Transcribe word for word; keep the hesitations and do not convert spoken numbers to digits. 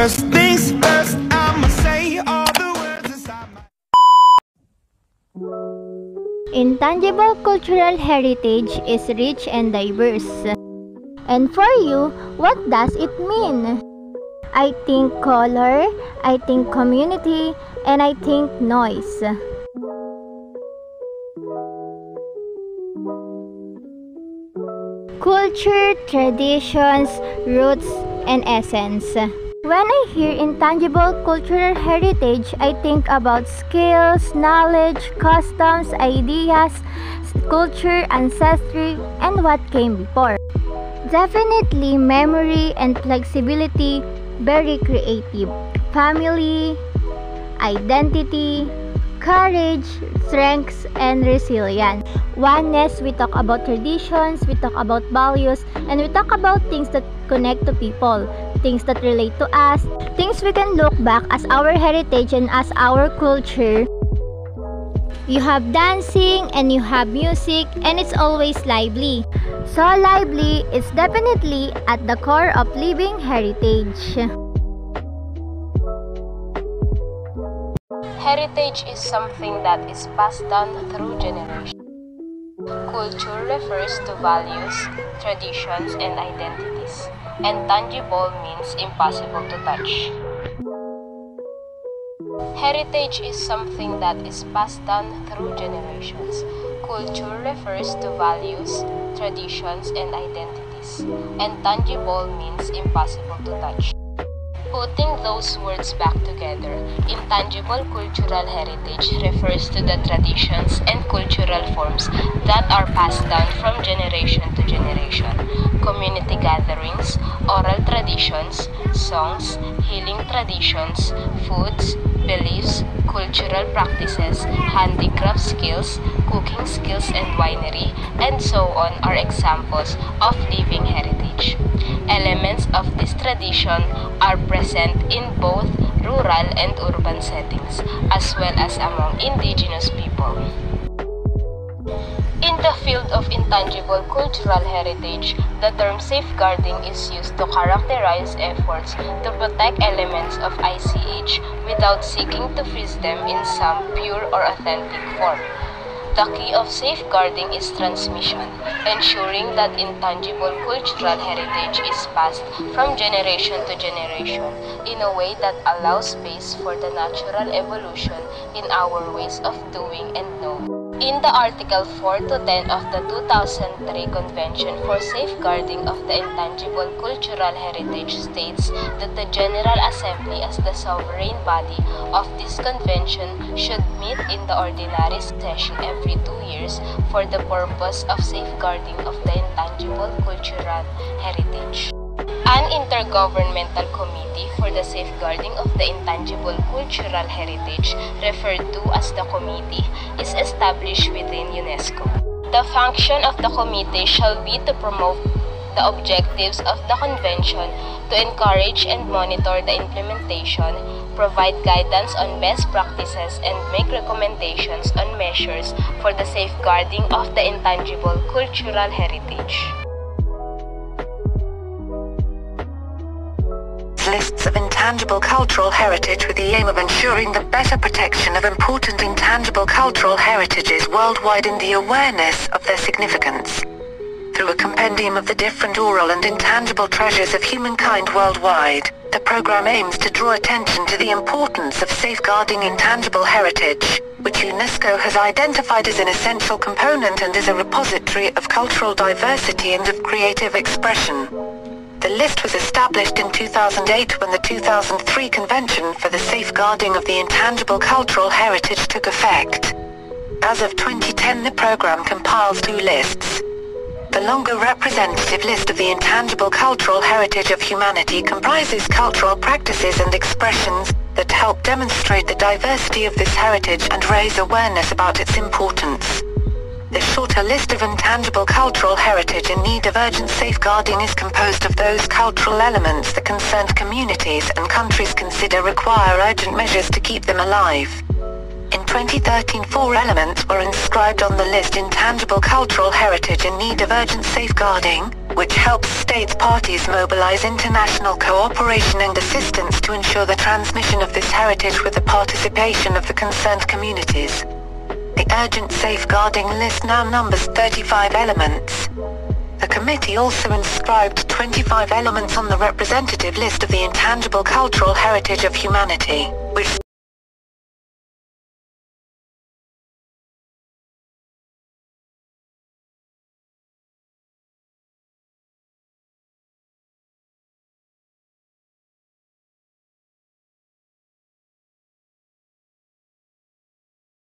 First things first, I'ma say all the words inside my... Intangible cultural heritage is rich and diverse. And for you, what does it mean? I think color, I think community, and I think noise. Culture, traditions, roots, and essence. When I hear intangible cultural heritage, I think about skills, knowledge, customs, ideas, culture, ancestry, and what came before. Definitely memory and flexibility, very creative. Family, identity, courage, strengths, and resilience. Oneness, we talk about traditions, we talk about values, and we talk about things that connect to people, things that relate to us, things we can look back as our heritage and as our culture. You have dancing and you have music, and it's always lively. So lively, it's definitely at the core of living heritage. Heritage is something that is passed down through generations. Culture refers to values, traditions, and identities, and tangible means impossible to touch. Heritage is something that is passed down through generations. Culture refers to values, traditions, and identities, and tangible means impossible to touch. Putting those words back together, intangible cultural heritage refers to the traditions and cultural forms that are passed down from generation to generation. Community gatherings, oral traditions, songs, healing traditions, foods, beliefs, cultural practices, handicraft skills, cooking skills and winery, and so on are examples of living heritage. Elements of this tradition are present in both rural and urban settings, as well as among indigenous people. In the field of intangible cultural heritage, the term safeguarding is used to characterize efforts to protect elements of I C H without seeking to freeze them in some pure or authentic form. The key of safeguarding is transmission, ensuring that intangible cultural heritage is passed from generation to generation in a way that allows space for the natural evolution in our ways of doing and knowing. In the Article four to ten of the two thousand three Convention for Safeguarding of the Intangible Cultural Heritage states that the General Assembly as the sovereign body of this convention should meet in the ordinary session every two years for the purpose of safeguarding of the intangible cultural heritage. An intergovernmental committee for the safeguarding of the intangible cultural heritage, referred to as the committee, is established within UNESCO. The function of the committee shall be to promote the objectives of the convention, to encourage and monitor the implementation, provide guidance on best practices, and make recommendations on measures for the safeguarding of the intangible cultural heritage. Lists of intangible cultural heritage with the aim of ensuring the better protection of important intangible cultural heritages worldwide and the awareness of their significance. Through a compendium of the different oral and intangible treasures of humankind worldwide, the program aims to draw attention to the importance of safeguarding intangible heritage, which UNESCO has identified as an essential component and as a repository of cultural diversity and of creative expression. The list was established in two thousand eight when the two thousand three Convention for the Safeguarding of the Intangible Cultural Heritage took effect. As of twenty ten, the program compiles two lists. The longer representative list of the intangible cultural heritage of humanity comprises cultural practices and expressions that help demonstrate the diversity of this heritage and raise awareness about its importance. The shorter list of intangible cultural heritage in need of urgent safeguarding is composed of those cultural elements that concerned communities and countries consider require urgent measures to keep them alive. In twenty thirteen, four elements were inscribed on the list: intangible cultural heritage in need of urgent safeguarding, which helps states parties mobilize international cooperation and assistance to ensure the transmission of this heritage with the participation of the concerned communities. The urgent safeguarding list now numbers thirty-five elements. The committee also inscribed twenty-five elements on the representative list of the intangible cultural heritage of humanity, which